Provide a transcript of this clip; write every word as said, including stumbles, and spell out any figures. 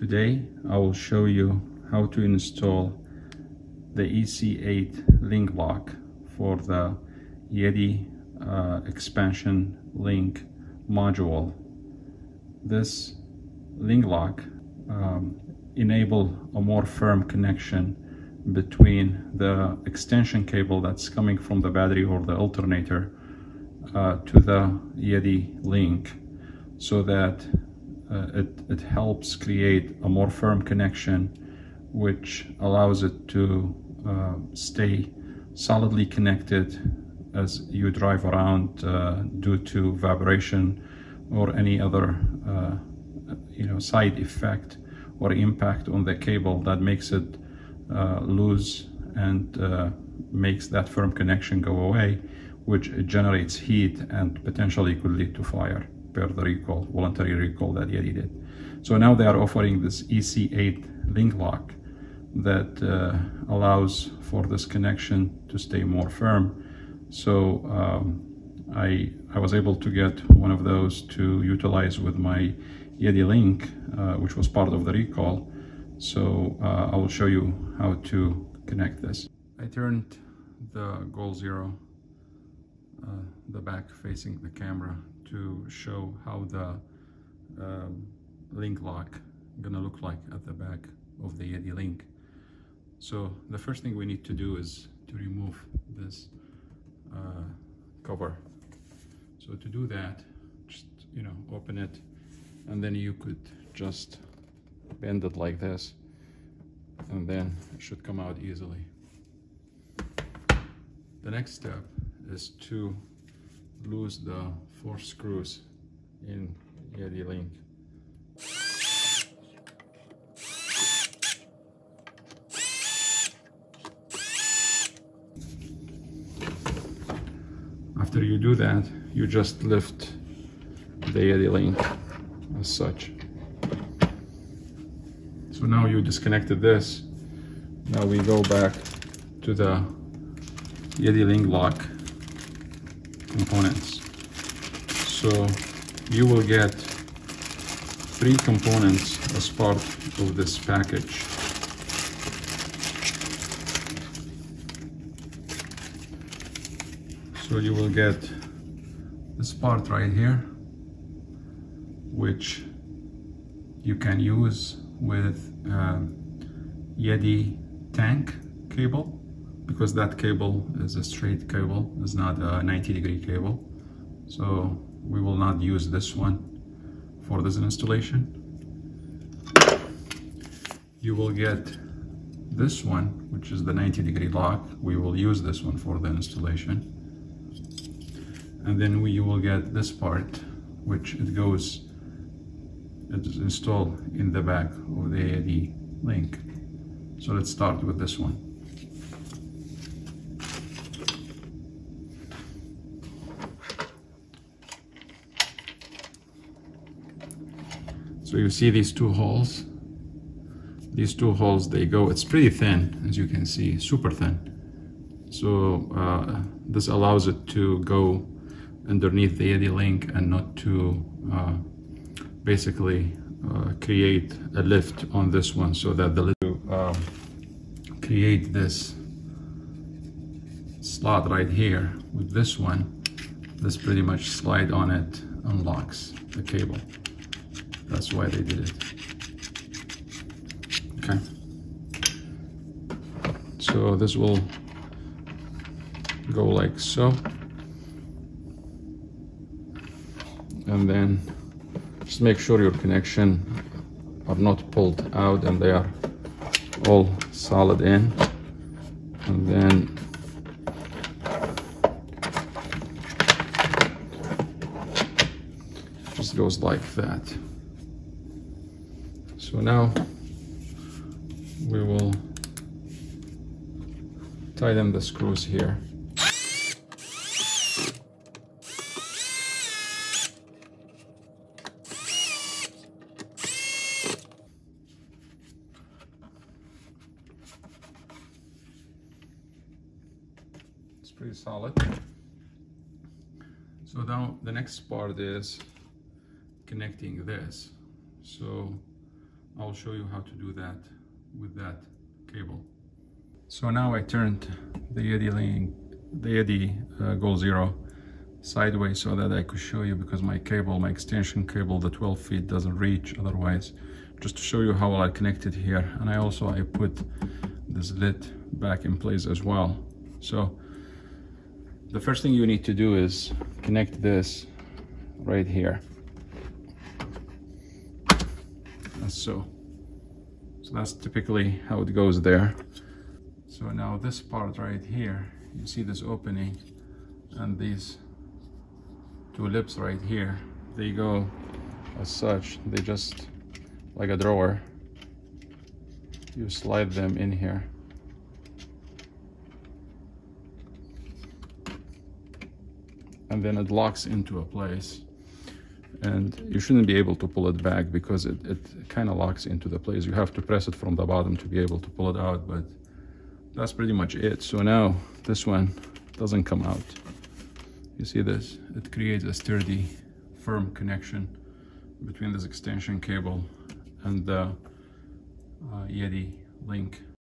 Today I will show you how to install the E C eight Link Lock for the Yeti uh, Expansion Link Module. This Link Lock um, enable a more firm connection between the extension cable that's coming from the battery or the alternator uh, to the Yeti Link, so that uh, it, it helps create a more firm connection, which allows it to uh, stay solidly connected as you drive around uh, due to vibration or any other uh, you know side effect or impact on the cable that makes it uh, loose and uh, makes that firm connection go away, which generates heat and potentially could lead to fire per the recall, voluntary recall that Yeti did. So now they are offering this E C eight Link Lock that uh, allows for this connection to stay more firm. So um, I, I was able to get one of those to utilize with my Yeti Link, uh, which was part of the recall. So uh, I will show you how to connect this. I turned the goal zero, uh, the back facing the camera, to show how the um, Link Lock gonna look like at the back of the Yeti Link. So the first thing we need to do is to remove this uh, cover. So to do that, just you know open it, and then you could just bend it like this, and then it should come out easily. The next step is to lose the four screws in Yeti Link. After you do that, you just lift the Yeti Link as such. So now you disconnected this. Now we go back to the Yeti Link Lock components. So you will get three components as part of this package. So you will get this part right here, which you can use with um, Yeti tank cable, because that cable is a straight cable, it's not a ninety degree cable. So we will not use this one for this installation. You will get this one, which is the ninety degree lock. We will use this one for the installation. And then we will get this part, which it goes, it is installed in the back of the Yeti Link. So let's start with this one. So you see these two holes. These two holes, they go, it's pretty thin, as you can see, super thin. So uh, this allows it to go underneath the Yeti Link and not to uh, basically uh, create a lift on this one, so that the lift uh, create this slot right here with this one. This pretty much slide on it unlocks the cable. That's why they did it. Okay. So this will go like so. And then just make sure your connection are not pulled out and they are all solid in. And then just goes like that. So now we will tighten the screws here. It's pretty solid. So now the next part is connecting this. So I'll show you how to do that with that cable. So now I turned the Yeti Link, the Yeti uh, Goal Zero sideways so that I could show you, because my cable, my extension cable, the twelve feet doesn't reach otherwise, just to show you how I connect it here. And I also I put this lid back in place as well. So the first thing you need to do is connect this right here, as so. So that's typically how it goes there. So now this part right here, you see this opening, and these two lips right here, they go as such, they just like a drawer. You slide them in here. And then it locks into a place. And you shouldn't be able to pull it back because it, it kind of locks into the place. You have to press it from the bottom to be able to pull it out, but that's pretty much it. So now this one doesn't come out. You see this? It creates a sturdy, firm connection between this extension cable and the uh, Yeti Link